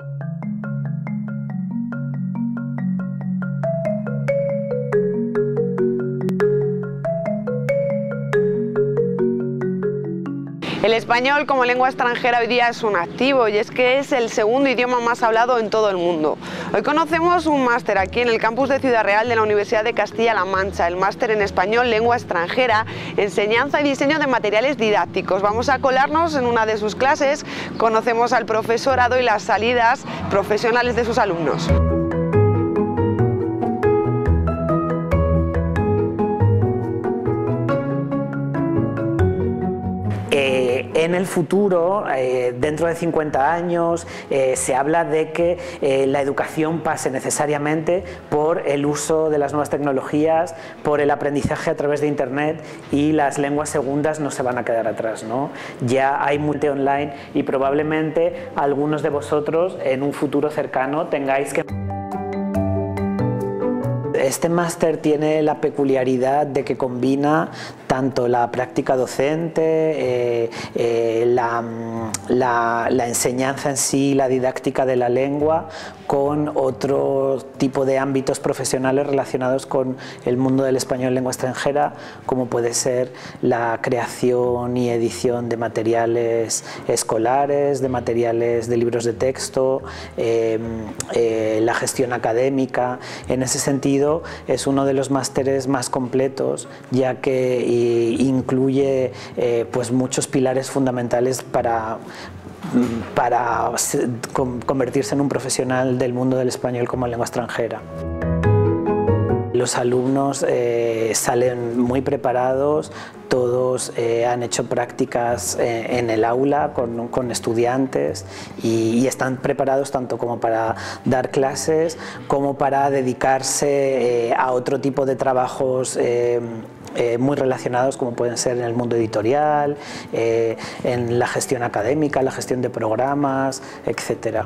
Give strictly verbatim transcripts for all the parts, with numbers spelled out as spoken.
El español como lengua extranjera hoy día es un activo y es que es el segundo idioma más hablado en todo el mundo. Hoy conocemos un máster aquí en el campus de Ciudad Real de la Universidad de Castilla-La Mancha, el máster en español lengua extranjera, enseñanza y diseño de materiales didácticos. Vamos a colarnos en una de sus clases, conocemos al profesorado y las salidas profesionales de sus alumnos. Eh, en el futuro, eh, dentro de cincuenta años, eh, se habla de que eh, la educación pase necesariamente por el uso de las nuevas tecnologías, por el aprendizaje a través de Internet, y las lenguas segundas no se van a quedar atrás, ¿no? Ya hay multi online y probablemente algunos de vosotros en un futuro cercano tengáis que... Este máster tiene la peculiaridad de que combina tanto la práctica docente, eh, eh, la, la, la enseñanza en sí, la didáctica de la lengua, con otro tipo de ámbitos profesionales relacionados con el mundo del español en lengua extranjera, como puede ser la creación y edición de materiales escolares, de materiales de libros de texto, eh, eh, la gestión académica. En ese sentido, es uno de los másteres más completos, ya que eh, incluye eh, pues muchos pilares fundamentales para, para convertirse en un profesional del mundo del español como lengua extranjera. Los alumnos eh, salen muy preparados, todos eh, han hecho prácticas eh, en el aula con, con estudiantes y, y están preparados tanto como para dar clases como para dedicarse eh, a otro tipo de trabajos eh, eh, muy relacionados, como pueden ser en el mundo editorial, eh, en la gestión académica, la gestión de programas, etcétera.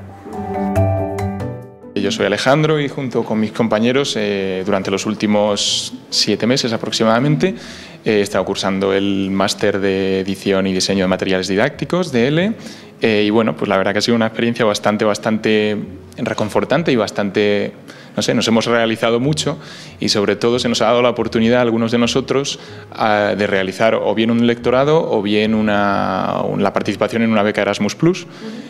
Yo soy Alejandro y junto con mis compañeros eh, durante los últimos siete meses aproximadamente eh, he estado cursando el máster de edición y diseño de materiales didácticos de L eh, y bueno, pues la verdad que ha sido una experiencia bastante, bastante reconfortante y bastante, no sé, nos hemos realizado mucho y sobre todo se nos ha dado la oportunidad a algunos de nosotros uh, de realizar o bien un lectorado o bien una, la participación en una beca Erasmus plus.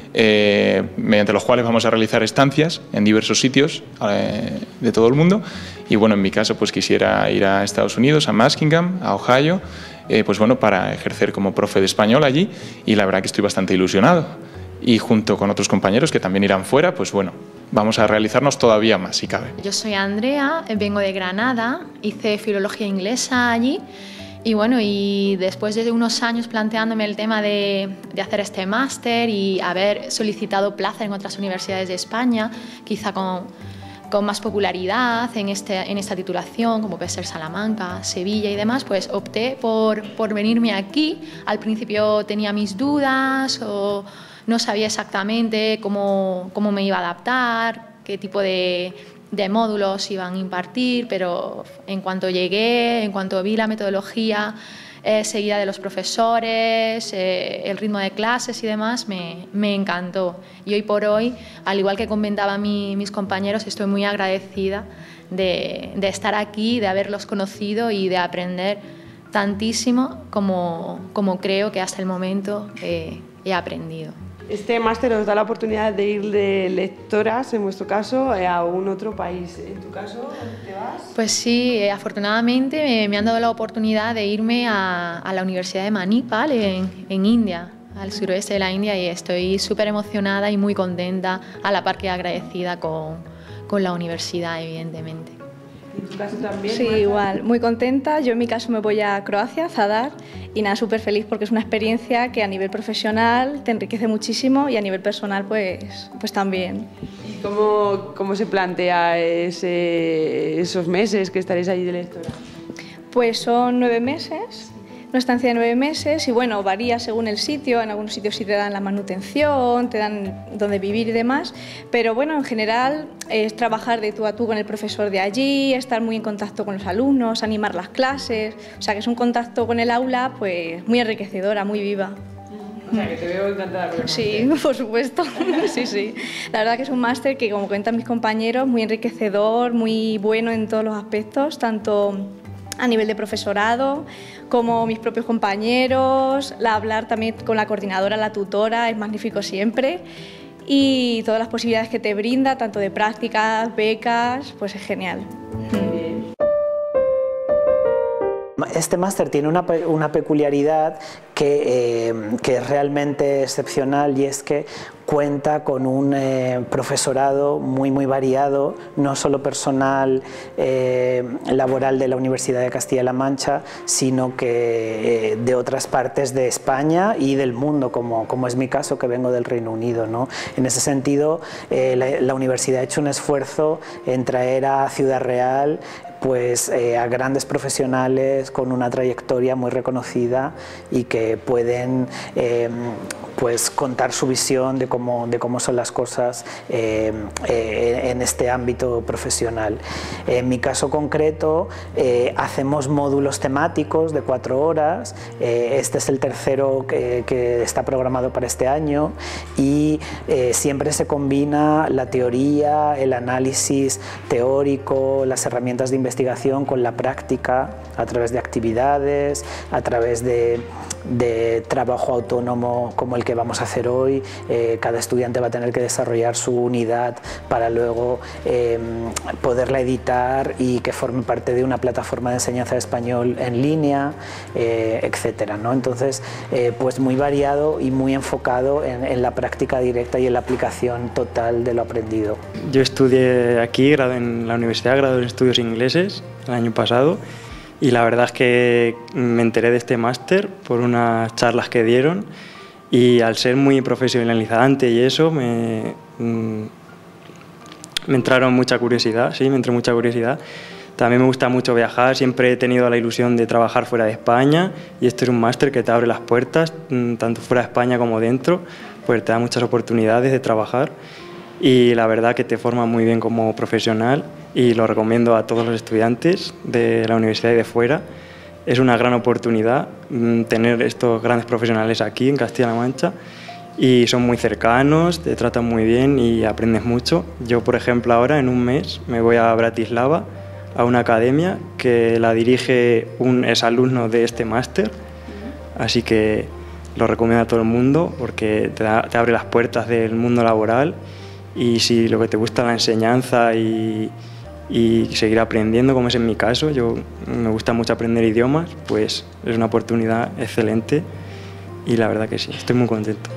Eh, mediante los cuales vamos a realizar estancias en diversos sitios eh, de todo el mundo y bueno, en mi caso pues quisiera ir a Estados Unidos, a Muskingum, a Ohio, eh, pues bueno, para ejercer como profe de español allí y la verdad que estoy bastante ilusionado y junto con otros compañeros que también irán fuera, pues bueno, vamos a realizarnos todavía más si cabe. Yo soy Andrea, vengo de Granada, hice filología inglesa allí. Y bueno, y después de unos años planteándome el tema de, de hacer este máster y haber solicitado plaza en otras universidades de España, quizá con, con más popularidad en, este, en esta titulación, como puede ser Salamanca, Sevilla y demás, pues opté por, por venirme aquí. Al principio tenía mis dudas o no sabía exactamente cómo, cómo me iba a adaptar, qué tipo de... de módulos iban a impartir, pero en cuanto llegué, en cuanto vi la metodología eh, seguida de los profesores, eh, el ritmo de clases y demás, me, me encantó. Y hoy por hoy, al igual que comentaban mi, mis compañeros, estoy muy agradecida de, de estar aquí, de haberlos conocido y de aprender tantísimo como, como creo que hasta el momento eh, he aprendido. Este máster os da la oportunidad de ir de lectoras, en vuestro caso, a un otro país. ¿En tu caso, dónde te vas? Pues sí, eh, afortunadamente me, me han dado la oportunidad de irme a, a la Universidad de Manipal en, en India, al suroeste de la India, y estoy súper emocionada y muy contenta, a la par que agradecida con, con la universidad, evidentemente. ¿En tu caso también? Sí, Marta? Igual, muy contenta. Yo en mi caso me voy a Croacia, Zadar, y nada, súper feliz porque es una experiencia que a nivel profesional te enriquece muchísimo y a nivel personal pues, pues también. ¿Y cómo, cómo se plantea ese, esos meses que estaréis allí de lectora? Pues son nueve meses. Una estancia de nueve meses y bueno, varía según el sitio, en algunos sitios sí te dan la manutención, te dan donde vivir y demás, pero bueno, en general es trabajar de tú a tú con el profesor de allí, estar muy en contacto con los alumnos, animar las clases, o sea que es un contacto con el aula pues muy enriquecedora, muy viva. O sea, que te veo encantada con el Sí, máster. por supuesto. Sí, sí. La verdad que es un máster que, como cuentan mis compañeros, muy enriquecedor, muy bueno en todos los aspectos, tanto a nivel de profesorado como mis propios compañeros, la hablar también con la coordinadora, la tutora, es magnífico siempre, y todas las posibilidades que te brinda, tanto de prácticas, becas, pues es genial. Este máster tiene una, una peculiaridad que, eh, que es realmente excepcional, y es que cuenta con un eh, profesorado muy muy variado, no solo personal eh, laboral de la Universidad de Castilla-La Mancha, sino que eh, de otras partes de España y del mundo, como, como es mi caso, que vengo del Reino Unido, ¿no? En ese sentido, eh, la, la universidad ha hecho un esfuerzo en traer a Ciudad Real pues eh, a grandes profesionales con una trayectoria muy reconocida y que pueden eh, pues contar su visión de cómo, de cómo son las cosas eh, eh, en este ámbito profesional. En mi caso concreto eh, hacemos módulos temáticos de cuatro horas, eh, este es el tercero que, que está programado para este año, y eh, siempre se combina la teoría, el análisis teórico, las herramientas de investigación con la práctica a través de actividades, a través de, de trabajo autónomo como el que vamos a hacer hoy. Eh, cada estudiante va a tener que desarrollar su unidad para luego eh, poderla editar y que forme parte de una plataforma de enseñanza de español en línea, eh, etcétera, ¿no? Entonces, eh, pues muy variado y muy enfocado en, en la práctica directa y en la aplicación total de lo aprendido. Yo estudié aquí en la universidad, gradué en estudios ingleses el año pasado, y la verdad es que me enteré de este máster por unas charlas que dieron, y al ser muy profesionalizante y eso me, me entraron mucha curiosidad, sí, me entró mucha curiosidad. También me gusta mucho viajar, siempre he tenido la ilusión de trabajar fuera de España, y este es un máster que te abre las puertas, tanto fuera de España como dentro, pues te da muchas oportunidades de trabajar, y la verdad que te forma muy bien como profesional, y lo recomiendo a todos los estudiantes de la universidad y de fuera. Es una gran oportunidad tener estos grandes profesionales aquí en Castilla-La Mancha, y son muy cercanos, te tratan muy bien y aprendes mucho. Yo, por ejemplo, ahora en un mes me voy a Bratislava, a una academia que la dirige un exalumno de este máster, así que lo recomiendo a todo el mundo porque te, da, te abre las puertas del mundo laboral, y si lo que te gusta es la enseñanza y, y seguir aprendiendo, como es en mi caso, yo me gusta mucho aprender idiomas, pues es una oportunidad excelente, y la verdad que sí, estoy muy contento.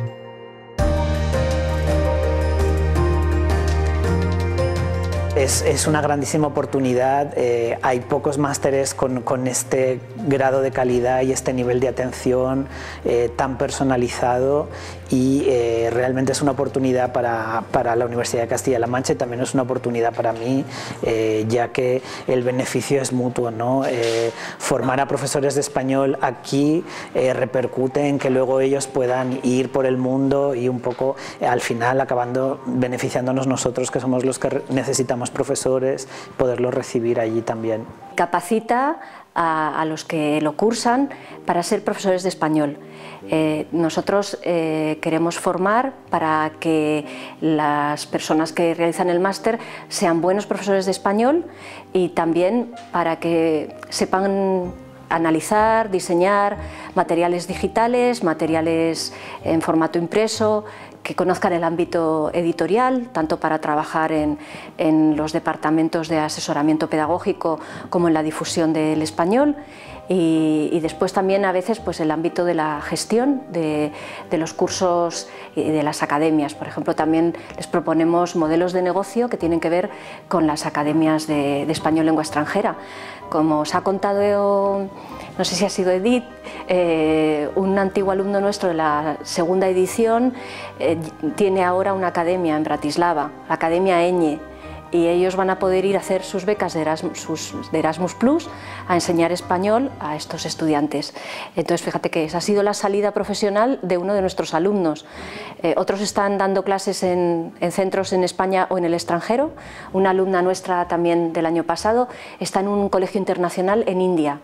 Es, es una grandísima oportunidad, eh, hay pocos másteres con, con este grado de calidad y este nivel de atención eh, tan personalizado, y eh, realmente es una oportunidad para, para la Universidad de Castilla-La Mancha, y también es una oportunidad para mí, eh, ya que el beneficio es mutuo, ¿no? Eh, formar a profesores de español aquí eh, repercute en que luego ellos puedan ir por el mundo y un poco eh, al final acabando beneficiándonos nosotros, que somos los que necesitamos profesores, poderlos recibir allí también. Capacita a, a los que lo cursan para ser profesores de español. Eh, nosotros eh, queremos formar para que las personas que realizan el máster sean buenos profesores de español, y también para que sepan analizar, diseñar materiales digitales, materiales en formato impreso, que conozcan el ámbito editorial, tanto para trabajar en, en los departamentos de asesoramiento pedagógico como en la difusión del español, y, y después también a veces pues el ámbito de la gestión de, de los cursos y de las academias. Por ejemplo, también les proponemos modelos de negocio que tienen que ver con las academias de, de español lengua extranjera. Como os ha contado, no sé si ha sido Edith, eh, un antiguo alumno nuestro de la segunda edición eh, tiene ahora una academia en Bratislava, la Academia Eñe, y ellos van a poder ir a hacer sus becas de Erasmus, sus, de Erasmus Plus a enseñar español a estos estudiantes. Entonces, fíjate que esa ha sido la salida profesional de uno de nuestros alumnos. Eh, otros están dando clases en, en centros en España o en el extranjero. Una alumna nuestra también del año pasado está en un colegio internacional en India.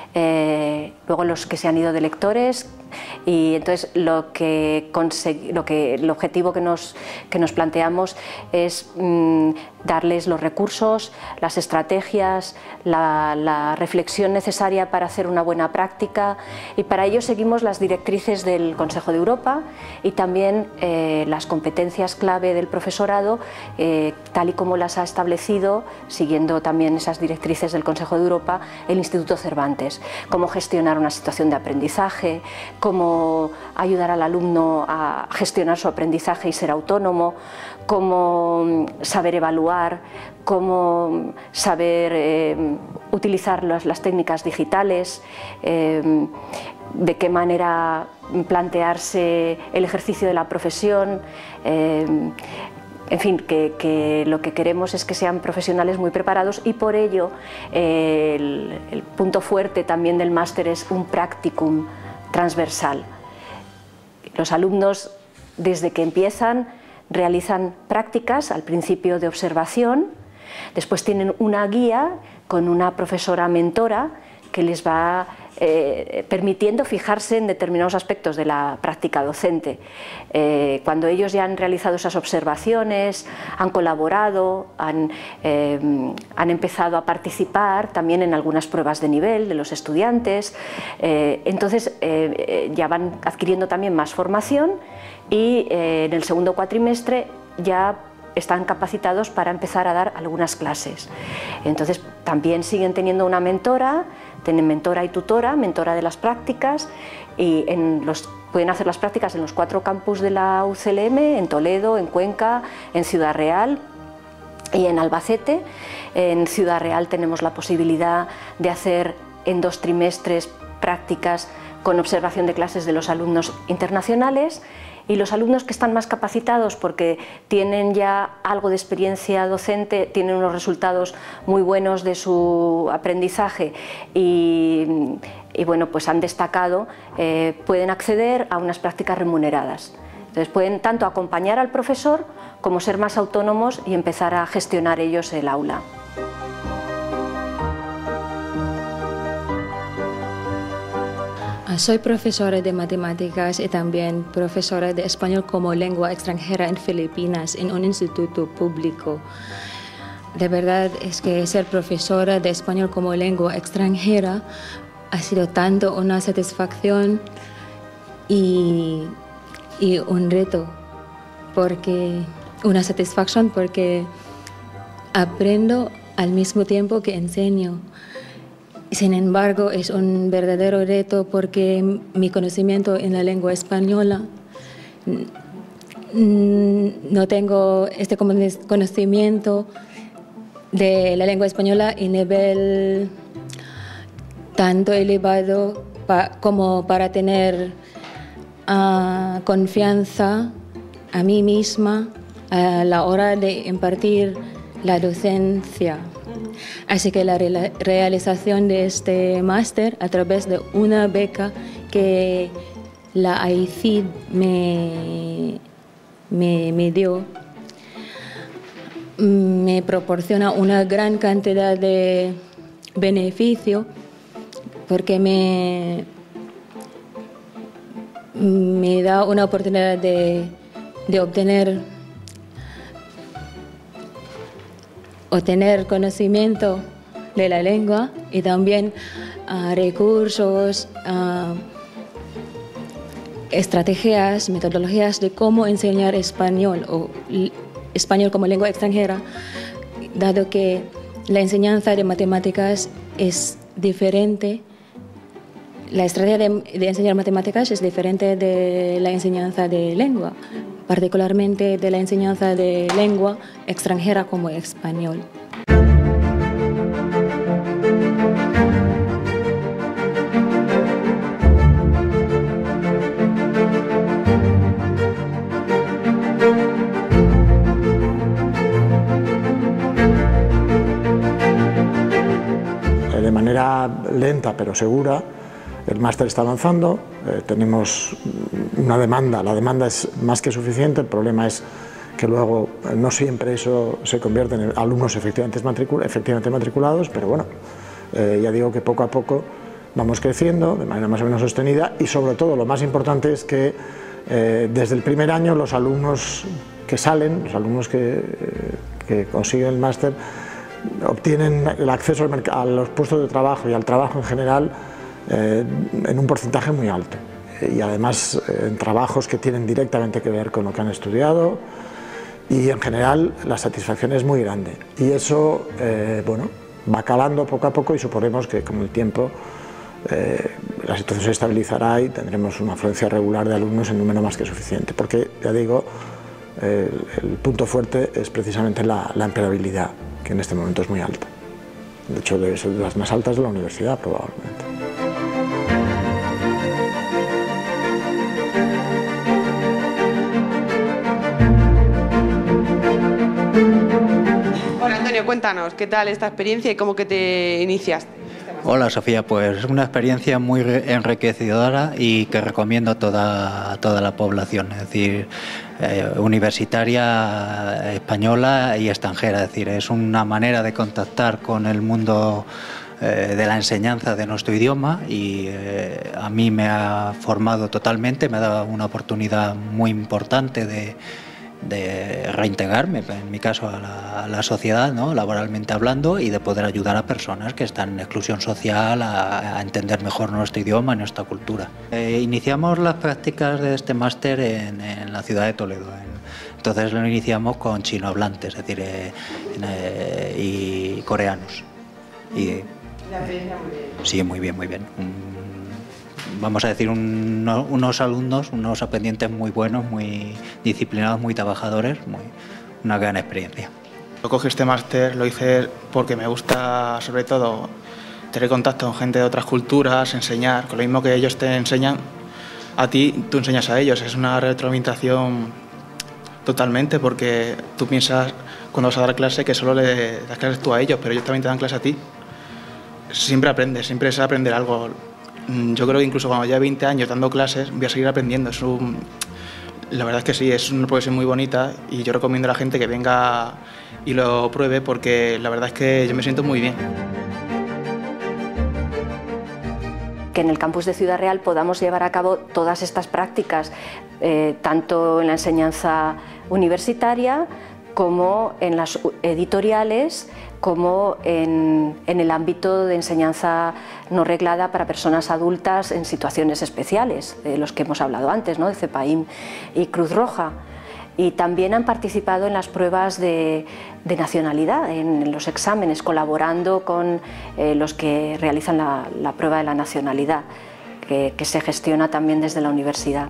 Eh, luego los que se han ido de lectores, y entonces lo que lo que el objetivo que nos, que nos planteamos es mmm, darles los recursos, las estrategias, la, la reflexión necesaria para hacer una buena práctica, y para ello seguimos las directrices del Consejo de Europa y también eh, las competencias clave del profesorado, eh, tal y como las ha establecido, siguiendo también esas directrices del Consejo de Europa, el Instituto Cervantes. Cómo gestionar una situación de aprendizaje, cómo ayudar al alumno a gestionar su aprendizaje y ser autónomo, cómo saber evaluar, cómo saber eh, utilizar las, las técnicas digitales, eh, de qué manera plantearse el ejercicio de la profesión. Eh, En fin, que, que lo que queremos es que sean profesionales muy preparados, y por ello eh, el, el punto fuerte también del máster es un practicum transversal. Los alumnos, desde que empiezan, realizan prácticas al principio de observación, después tienen una guía con una profesora mentora que les va eh, permitiendo fijarse en determinados aspectos de la práctica docente. Eh, cuando ellos ya han realizado esas observaciones, han colaborado, han, eh, han empezado a participar también en algunas pruebas de nivel de los estudiantes, eh, entonces eh, ya van adquiriendo también más formación, y eh, en el segundo cuatrimestre ya están capacitados para empezar a dar algunas clases. Entonces también siguen teniendo una mentora, tienen mentora y tutora, mentora de las prácticas, y en los, pueden hacer las prácticas en los cuatro campus de la U C L M, en Toledo, en Cuenca, en Ciudad Real y en Albacete. En Ciudad Real tenemos la posibilidad de hacer en dos trimestres prácticas con observación de clases de los alumnos internacionales, y los alumnos que están más capacitados porque tienen ya algo de experiencia docente, tienen unos resultados muy buenos de su aprendizaje y, y bueno, pues han destacado, eh, pueden acceder a unas prácticas remuneradas. Entonces pueden tanto acompañar al profesor como ser más autónomos y empezar a gestionar ellos el aula. Soy profesora de matemáticas y también profesora de español como lengua extranjera en Filipinas, en un instituto público. De verdad es que ser profesora de español como lengua extranjera ha sido tanto una satisfacción y, y un reto, porque, una satisfacción porque aprendo al mismo tiempo que enseño. Sin embargo, es un verdadero reto porque mi conocimiento en la lengua española, no tengo este conocimiento de la lengua española en nivel tanto elevado pa, como para tener uh, confianza a mí misma a la hora de impartir la docencia. Así que la re realización de este máster a través de una beca que la A I C I D me, me, me dio me proporciona una gran cantidad de beneficio porque me, me da una oportunidad de, de obtener obtener conocimiento de la lengua y también uh, recursos, uh, estrategias, metodologías de cómo enseñar español o español como lengua extranjera, dado que la enseñanza de matemáticas es diferente, la estrategia de, de enseñar matemáticas es diferente de la enseñanza de lengua, particularmente de la enseñanza de lengua extranjera como español. manera lenta pero segura. El máster está avanzando, eh, tenemos una demanda, la demanda es más que suficiente, el problema es que luego eh, no siempre eso se convierte en alumnos efectivamente, matricul efectivamente matriculados, pero bueno, eh, ya digo que poco a poco vamos creciendo de manera más o menos sostenida y sobre todo lo más importante es que eh, desde el primer año los alumnos que salen, los alumnos que, eh, que consiguen el máster obtienen el acceso al a los puestos de trabajo y al trabajo en general eh, en un porcentaje muy alto y además eh, en trabajos que tienen directamente que ver con lo que han estudiado y en general la satisfacción es muy grande y eso eh, bueno, va calando poco a poco y suponemos que con el tiempo eh, la situación se estabilizará y tendremos una afluencia regular de alumnos en número más que suficiente porque ya digo eh, el punto fuerte es precisamente la, la empleabilidad que en este momento es muy alta, de hecho debe ser de las más altas de la universidad probablemente. Hola Antonio, cuéntanos, ¿qué tal esta experiencia y cómo que te iniciaste? Hola Sofía, pues es una experiencia muy enriquecedora y que recomiendo a toda, a toda la población, es decir, eh, universitaria, española y extranjera, es decir, es una manera de contactar con el mundo eh, de la enseñanza de nuestro idioma y eh, a mí me ha formado totalmente, me ha dado una oportunidad muy importante de de reintegrarme, en mi caso, a la, a la sociedad, ¿no? Laboralmente hablando, y de poder ayudar a personas que están en exclusión social a, a entender mejor nuestro idioma y nuestra cultura. Eh, iniciamos las prácticas de este máster en, en la ciudad de Toledo. En, entonces lo iniciamos con chinohablantes, es decir, eh, eh, y coreanos. Y, ¿La experiencia muy bien? Sí, muy bien, muy bien. Un, vamos a decir, un, unos alumnos, unos aprendientes muy buenos, muy disciplinados, muy trabajadores, muy, una gran experiencia. Yo cogí este máster, lo hice porque me gusta sobre todo tener contacto con gente de otras culturas, enseñar, con lo mismo que ellos te enseñan a ti, tú enseñas a ellos, es una retroalimentación totalmente porque tú piensas cuando vas a dar clase que solo le das clases tú a ellos, pero ellos también te dan clase a ti. Siempre aprendes, siempre es aprender algo. Yo creo que incluso cuando lleve veinte años dando clases voy a seguir aprendiendo. Es un, la verdad es que sí, es una profesión muy bonita y yo recomiendo a la gente que venga y lo pruebe porque la verdad es que yo me siento muy bien. Que en el campus de Ciudad Real podamos llevar a cabo todas estas prácticas, eh, tanto en la enseñanza universitaria como en las editoriales, como en, en el ámbito de enseñanza no reglada para personas adultas en situaciones especiales, de los que hemos hablado antes, ¿no? De CEPAIM y Cruz Roja. Y también han participado en las pruebas de, de nacionalidad, en los exámenes, colaborando con eh, los que realizan la, la prueba de la nacionalidad, que, que se gestiona también desde la universidad.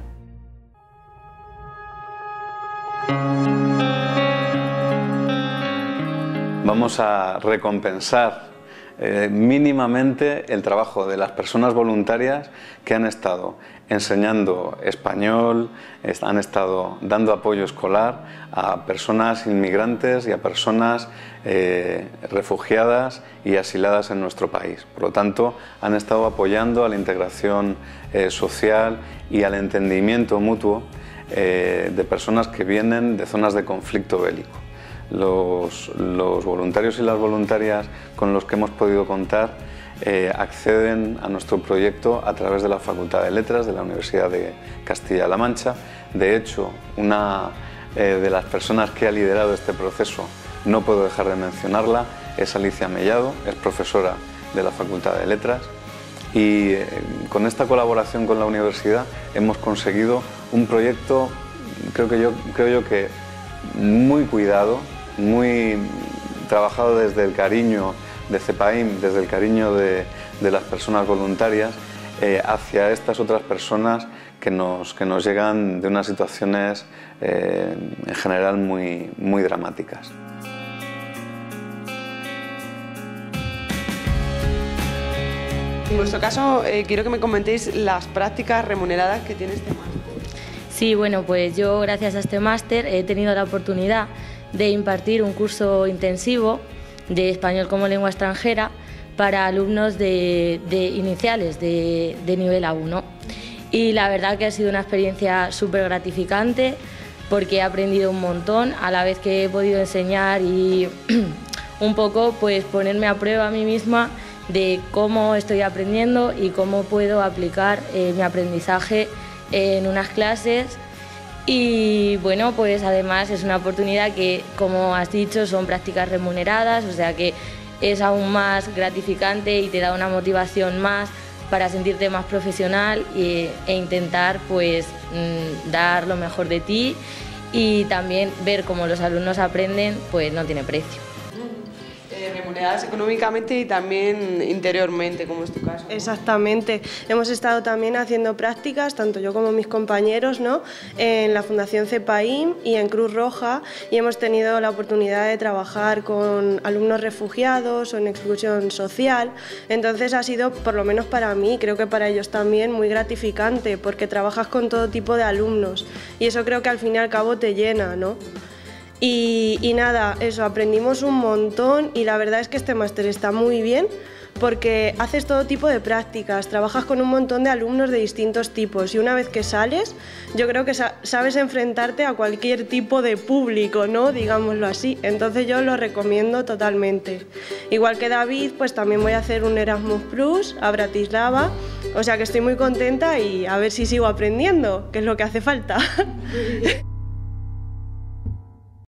Vamos a recompensar eh, mínimamente el trabajo de las personas voluntarias que han estado enseñando español, han estado dando apoyo escolar a personas inmigrantes y a personas eh, refugiadas y asiladas en nuestro país. Por lo tanto, han estado apoyando a la integración eh, social y al entendimiento mutuo eh, de personas que vienen de zonas de conflicto bélico. Los, los voluntarios y las voluntarias con los que hemos podido contar eh, acceden a nuestro proyecto a través de la Facultad de Letras de la Universidad de Castilla-La Mancha. De hecho, una eh, de las personas que ha liderado este proceso, no puedo dejar de mencionarla, es Alicia Mellado, es profesora de la Facultad de Letras y eh, con esta colaboración con la universidad hemos conseguido un proyecto, creo, que yo, creo yo que muy cuidado, muy trabajado desde el cariño de CEPAIM, desde el cariño de, de las personas voluntarias eh, hacia estas otras personas que nos, que nos llegan de unas situaciones eh, en general muy, muy dramáticas. En vuestro caso, eh, quiero que me comentéis las prácticas remuneradas que tiene este máster. Sí, bueno, pues yo gracias a este máster he tenido la oportunidad de impartir un curso intensivo de español como lengua extranjera para alumnos de, de iniciales de, de nivel A uno. Y la verdad que ha sido una experiencia súper gratificante porque he aprendido un montón a la vez que he podido enseñar y un poco pues ponerme a prueba a mí misma de cómo estoy aprendiendo y cómo puedo aplicar eh, mi aprendizaje en unas clases. Y bueno, pues además es una oportunidad que, como has dicho, son prácticas remuneradas, o sea que es aún más gratificante y te da una motivación más para sentirte más profesional e, e intentar pues dar lo mejor de ti, y también ver cómo los alumnos aprenden, pues no tiene precio. Eh, remuneradas económicamente y también interiormente, como es tu caso, ¿no? Exactamente. Hemos estado también haciendo prácticas, tanto yo como mis compañeros, ¿no?, en la Fundación CEPAIM y en Cruz Roja, y hemos tenido la oportunidad de trabajar con alumnos refugiados o en exclusión social. Entonces ha sido, por lo menos para mí, creo que para ellos también, muy gratificante, porque trabajas con todo tipo de alumnos y eso creo que al fin y al cabo te llena, ¿no? Y, y nada, eso, aprendimos un montón y la verdad es que este máster está muy bien porque haces todo tipo de prácticas, trabajas con un montón de alumnos de distintos tipos y una vez que sales, yo creo que sa- sabes enfrentarte a cualquier tipo de público, ¿no?, digámoslo así. Entonces yo lo recomiendo totalmente. Igual que David, pues también voy a hacer un Erasmus Plus a Bratislava, o sea que estoy muy contenta y a ver si sigo aprendiendo, que es lo que hace falta.